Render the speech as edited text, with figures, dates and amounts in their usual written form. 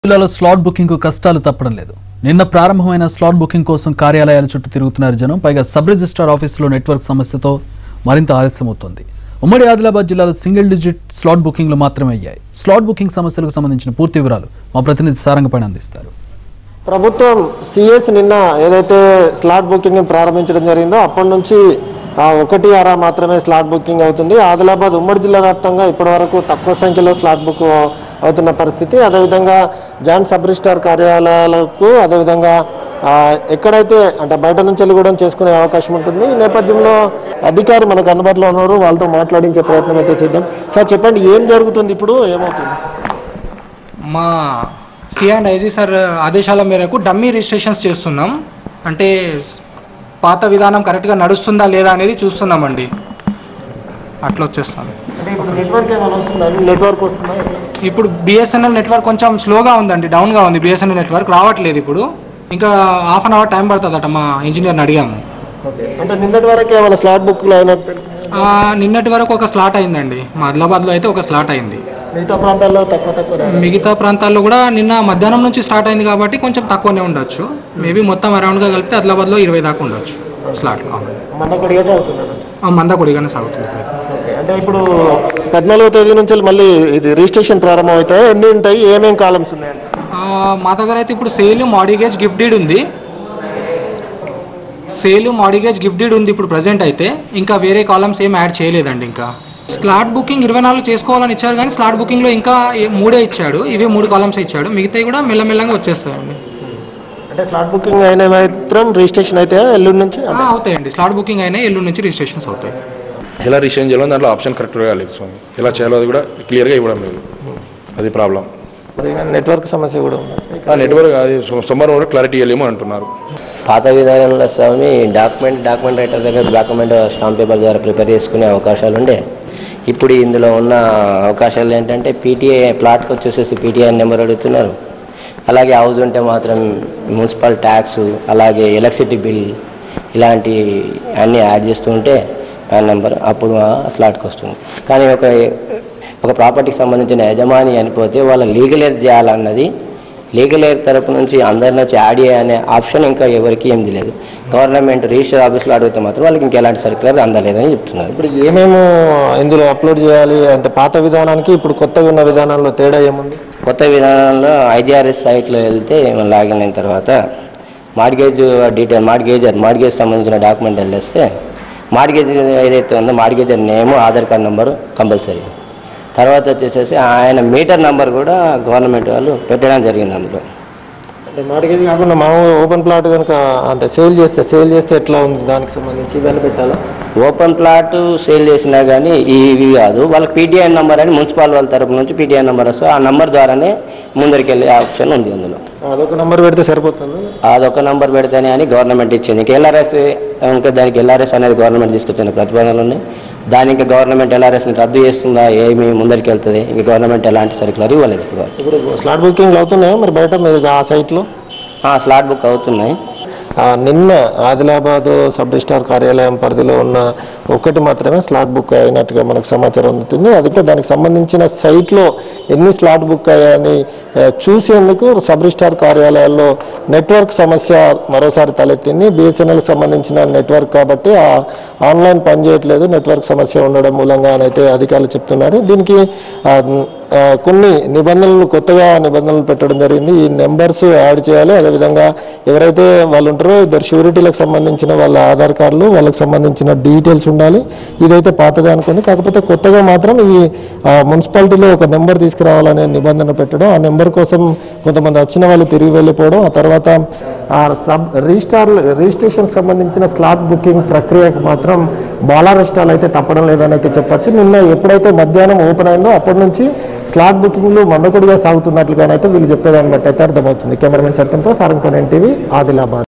జిల్లాలో slot booking కు కష్టాలు తప్పడం లేదు. నిన్న ప్రారంభమైన స్లాట్ బుకింగ్ కోసం కార్యాలయాల చుట్టూ తిరుగుతున్నారు జనం. పైగా సబ్ రిజిస్ట్రార్ ఆఫీసులో నెట్వర్క్ సమస్యతో మరింత ఆలస్యమవుతోంది. ఉమ్మడి ఆదిలాబాద్ జిల్లాలో సింగిల్ డిజిట్ స్లాట్ బుకింగ్లు మాత్రమే అయ్యాయి. స్లాట్ బుకింగ్ సమస్యలకు సంబంధించిన పూర్తి వివరాలు మా ప్రతినిధి సారంగపైన అందిస్తారు. ప్రభుత్వం సిఎస్ నిన్న ఏదైతే స్లాట్ బుకింగ్ ప్రారంభించడం జరిగిందో అప్పటి నుంచి 1/6 మాత్రమే స్లాట్ బుకింగ్ అవుతుంది. ఆదిలాబాద్ ఉమ్మడి జిల్లా వ్యాప్తంగా ఇప్పటివరకు తక్కువ సంఖ్యలో స్లాట్ బుక్ అవుతున్న పరిస్థితి. అదేవిధంగా జాయింట్ సబ్ రిజిస్ట్రార్ కార్యాలయాలకు అదేవిధంగా ఎక్కడైతే అంటే బయట నుంచి వెళ్ళి కూడా చేసుకునే అవకాశం ఉంటుంది. ఈ నేపథ్యంలో అధికారి మనకు అందుబాటులో ఉన్నారు, వాళ్ళతో మాట్లాడించే ప్రయత్నం అయితే చేద్దాం. సార్ చెప్పండి, ఏం జరుగుతుంది ఇప్పుడు, ఏమవుతుంది? మా C&IG సార్ ఆదేశాల మేరకు డమ్మీ రిజిస్ట్రేషన్స్ చేస్తున్నాం. అంటే పాత విధానం కరెక్ట్గా నడుస్తుందా లేదా అనేది చూస్తున్నామండి. అట్లా వచ్చేస్తాను. ఇప్పుడు BSNL నెట్వర్క్ కొంచెం స్లోగా ఉందండి, డౌన్గా ఉంది. BSNL నెట్వర్క్ రావట్లేదు. ఇప్పుడు ఇంకా హాఫ్ అన్ అవర్ టైం పడుతుందట. మా ఇంజనీర్ని అడిగాము. అంటే నిన్నటి వరకు ఏమైనా స్లాట్ బుక్ నిన్నటి వరకు ఒక స్లాట్ అయిందండి. మా ఆదిలాబాద్లో అయితే ఒక స్లాట్ అయింది. మిగతా ప్రాంతాల్లో కూడా నిన్న మధ్యాహ్నం నుంచి స్టార్ట్ అయింది కాబట్టి కొంచెం తక్కువనే ఉండొచ్చు. మేబీ మొత్తం అరౌండ్గా కలిపితే ఆదిలాబాద్లో 20 దాకా ఉండొచ్చు స్లాట్లో. మందకొడిగానే సాగుతుంది. అంటే ఇప్పుడు 14వ తేదీ నుంచి మళ్ళీ ఇది రిజిస్ట్రేషన్ ప్రారంభం అవుతాయి. ఎన్ని ఉంటాయి, ఏమేమి కాలమ్స్ ఉన్నాయి? మా దగ్గర అయితే ఇప్పుడు సేల్, మార్డిగేజ్, గిఫ్ట్ డీడ్ ఉంది. సేల్, మార్డిగేజ్, గిఫ్ట్ డీడ్ ఉంది ఇప్పుడు ప్రజెంట్ అయితే. ఇంకా వేరే కాలమ్స్ ఏం యాడ్ చేయలేదండి. ఇంకా స్లాట్ బుకింగ్ 24 చేసుకోవాలని ఇచ్చారు, కానీ స్లాట్ బుకింగ్లో ఇంకా 3 ఇచ్చాడు. ఇవే 3 కాలమ్స్ ఇచ్చాడు. మిగతాయి కూడా మెల్లమెల్లగా వచ్చేస్తాయండి. అంటే స్లాట్ బుకింగ్ అయిన మాత్రం రిజిస్ట్రేషన్ అయితే ఎల్లుండి నుంచి అవుతాయండి. స్లాట్ బుకింగ్ అయినా ఎల్లుండి నుంచి రిజిస్ట్రేషన్స్ అవుతాయి. ఎలా రిజిస్ట్రేషన్ చేయాలో దాంట్లో ఆప్షన్ కరెక్ట్గా లేదు స్వామి. ఎలా చేయాలో అది కూడా క్లియర్గా ఇవ్వడం లేదు. అది ప్రాబ్లం. నెట్వర్క్ సమస్య కూడా ఉంది. నెట్వర్క్ అది సోమవారం వరకు క్లారిటీ ఇవ్వలేము అంటున్నారు. పాత విధానంలో స్వామి డాక్యుమెంట్ రైటర్ దగ్గర డాక్యుమెంట్ స్టాంప్ పేపర్ ద్వారా ప్రిపేర్ చేసుకునే అవకాశాలు ఉండే. ఇప్పుడు ఇందులో ఉన్న అవకాశాలు ఏంటంటే PTA ప్లాట్కి వచ్చేసేసి PTA నెంబర్ అడుగుతున్నారు. అలాగే హౌస్ ఉంటే మాత్రం మున్సిపల్ ట్యాక్స్, అలాగే ఎలక్ట్రిసిటీ బిల్ ఇలాంటి అన్నీ యాడ్ చేస్తూ ఉంటే ప్యాన్ నెంబర్ అప్పుడు స్లాట్కి వస్తుంది. కానీ ఒక ప్రాపర్టీకి సంబంధించిన యజమాని అనిపోతే వాళ్ళ లీగల్ ఎయిర్ చేయాలన్నది లీగల్ ఎయిర్ తరపు నుంచి అందరి నుంచి యాడ్ అనే ఆప్షన్ ఇంకా ఎవరికి ఏమి లేదు. గవర్నమెంట్ రిజిస్టర్ ఆఫీస్లో అడిగితే మాత్రం వాళ్ళకి ఇంకా ఎలాంటి సర్క్యులర్ అందలేదని చెప్తున్నారు. ఇప్పుడు ఏమేమో ఇందులో అప్లోడ్ చేయాలి అంటే పాత విధానానికి ఇప్పుడు కొత్తగా ఉన్న విధానంలో తేడా ఏముంది? కొత్త విధానంలో IGRS సైట్లో వెళ్తే లాగిన్ అయిన తర్వాత మార్గేజ్ డీటెయిల్, మార్గేజ్ సంబంధించిన డాక్యుమెంట్ వెళ్ళేస్తే మార్గేజ్ ఏదైతే ఉందో mortgager name, Aadhaar card number compulsory. తర్వాత వచ్చేసేసి ఆయన మీటర్ నెంబర్ కూడా గవర్నమెంట్ వాళ్ళు పెట్టడం జరిగింది. అందులో అంటే మార్గేజ్ కాకుండా మామూలు ఓపెన్ ప్లాట్ కనుక అంటే సేల్ చేస్తే ఎట్లా ఉంది, దానికి సంబంధించి ఇవన్నీ పెట్టాలా? ఓపెన్ ప్లాట్ సేల్ చేసినా కానీ ఇవి కాదు, వాళ్ళకి PTI నెంబర్ అని మున్సిపల్ వాళ్ళ తరపు నుంచి PTI నెంబర్ వస్తే ఆ నెంబర్ ద్వారానే ముందరికి వెళ్ళే ఆప్షన్ ఉంది. అందులో అదొక నెంబర్ పెడితే సరిపోతుంది. అదొక నెంబర్ పెడితేనే అని గవర్నమెంట్ ఇచ్చింది. ఇంకా దానికి LRS అనేది గవర్నమెంట్ తీసుకొచ్చిన ప్రతిపాదనలు ఉన్నాయి. దానికి ఇంకా గవర్నమెంట్ LRSని రద్దు చేస్తుందా, ఏమి ముందరికి వెళ్తుంది, ఇంకా గవర్నమెంట్ ఎలాంటి సర్క్యులర్ ఇవ్వలేదు. ఇప్పుడు స్లాట్ బుకింగ్ అవుతున్నాయా మరి బయట మీరు ఆ సైట్లో? స్లాట్ బుక్ అవుతున్నాయి. నిన్న ఆదిలాబాద్ సబ్ రిజిస్ట్రార్ కార్యాలయం పరిధిలో ఉన్న ఒకటి మాత్రమే స్లాట్ బుక్ అయినట్టుగా మనకు సమాచారం అందుతుంది. అందుకే దానికి సంబంధించిన సైట్లో ఎన్ని స్లాట్ బుక్ అయ్యాయని చూసేందుకు సబ్ రిజిస్ట్రార్ కార్యాలయాల్లో నెట్వర్క్ సమస్య మరోసారి తలెత్తింది. BSNLకి సంబంధించిన నెట్వర్క్ కాబట్టి ఆన్లైన్ పనిచేయట్లేదు, నెట్వర్క్ సమస్య ఉండడం మూలంగా అయితే అధికారులు చెప్తున్నారు. దీనికి కొన్ని కొత్తగా నిబంధనలు పెట్టడం జరిగింది. ఈ నెంబర్స్ యాడ్ చేయాలి. అదేవిధంగా ఎవరైతే వాళ్ళు ఉంటారో ఇద్దరు షూరిటీలకు సంబంధించిన వాళ్ళ ఆధార్ కార్డులు, వాళ్ళకి సంబంధించిన డీటెయిల్స్ ఉండాలి. ఇదైతే పాతదే అనుకోండి. కాకపోతే కొత్తగా మాత్రం ఈ మున్సిపాలిటీలో ఒక నెంబర్ తీసుకురావాలనే నిబంధన పెట్టడం, ఆ నెంబర్ కోసం కొంతమంది వచ్చిన వాళ్ళు తిరిగి వెళ్ళిపోవడం, ఆ తర్వాత ఆ సబ్ రిజిస్ట్రేషన్ సంబంధించిన స్లాట్ బుకింగ్ ప్రక్రియకు మాత్రం బాలా నష్టాలు అయితే తప్పడం లేదని అయితే చెప్పచ్చు. నిన్న ఎప్పుడైతే మధ్యాహ్నం ఓపెన్ అయిందో అప్పటి నుంచి స్లాట్ బుకింగ్లు మందకొడిగా సాగుతున్నట్లుగానైతే వీళ్ళు చెప్పేదాన్ని బట్టి అయితే అర్థమవుతుంది. కెమెరామెన్ సత్యంతో సారంగపల్లి NTV ఆదిలాబాద్.